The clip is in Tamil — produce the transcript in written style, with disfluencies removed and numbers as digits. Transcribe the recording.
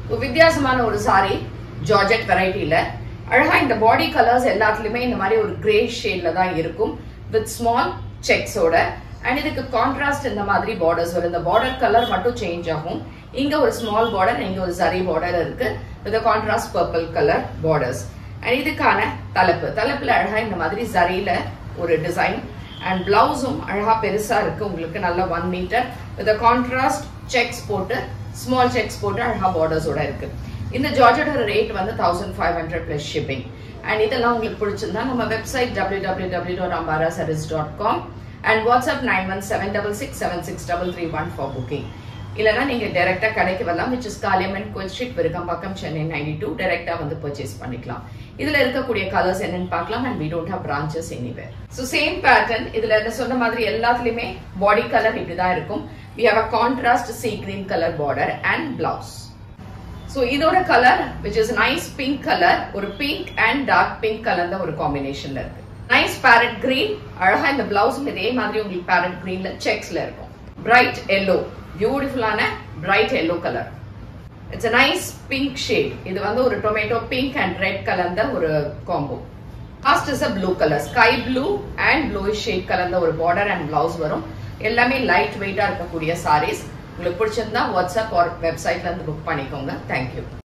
வித்தியாசமான ஒரு saree Georgette variety-ல அழகா இந்த பாடி கலர்ஸ் எல்லாத்துலயுமே இந்த மாதிரி ஒரு கிரே ஷேட்ல தான் இருக்கும் with small checks ஓட and இதுக்கு கான்ட்ராஸ்ட் இந்த மாதிரி பார்டர்ஸ் வரும். இந்த பார்டர் கலர் மட்டும் சேஞ்ச் ஆகும். இங்க ஒரு ஸ்மால் பார்டர், இங்க ஒரு சரி பார்டர் இருக்கு with a contrast purple color borders. and இதுக்கான தலைப்புல அழகா இந்த மாதிரி சரியில ஒரு டிசைன் and பிளவுஸும் அழகா பெருசா இருக்கு. உங்களுக்கு நல்ல 1 metre with a contrast checks போட்டு small checks போட்டு அழகா பார்டர்ஸ் ஓட இருக்கு. இந்த ஜார்ஜெட்டோட ரேட் வந்து 1500 plus shipping. and இதெல்லாம் உங்களுக்கு பிடிச்சிருந்தா நம்ம website www.ambarasarees.com and WhatsApp 9176676331 for booking. இல்லனா நீங்க டைரக்டா கடைக்கு வரலாம், which is Kaliamman, Koil Street, Virugambakkam, Chennai 92. டைரக்டா வந்து பர்ச்சேஸ் பண்ணிக்கலாம். இதுல இருக்கக்கூடிய கலர்ஸ் என்னன்னு பார்க்கலாம் and we don't have branches anywhere. So same pattern இதுல நான் சொன்ன மாதிரி எல்லாத்துலயுமே பாடி கலர் இப்படி தான் இருக்கும். We have a contrast sea green color border and blouse. So இதோட colour which is nice pink color, ஒரு pink and dark pink color தான் ஒரு காம்பினேஷன்ல இருக்கு. Nice parrot green, அழகா இந்த பிளவுஸும் இதே மாதிரி உங்களுக்கு parrot greenல செக்ஸ்ல இருக்கும். Bright yellow, beautiful-ஆன bright yellow color. It's a nice pink shade. இது வந்து ஒரு tomato pink and red கலந்த ஒரு combo. Last is a blue color, sky blue and bluish shade கலந்த ஒரு border and blouse வரும். எல்லாமே லைட் வெயிட்டா இருக்கக்கூடிய sarees. உங்களுக்கு பிடிச்சிருந்தா வாட்ஸ்அப் or வெப்சைட்ல இருந்து புக் பண்ணிக்கோங்க. Thank you.